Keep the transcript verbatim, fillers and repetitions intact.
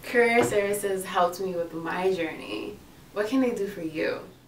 Career services helped me with my journey. What can they do for you?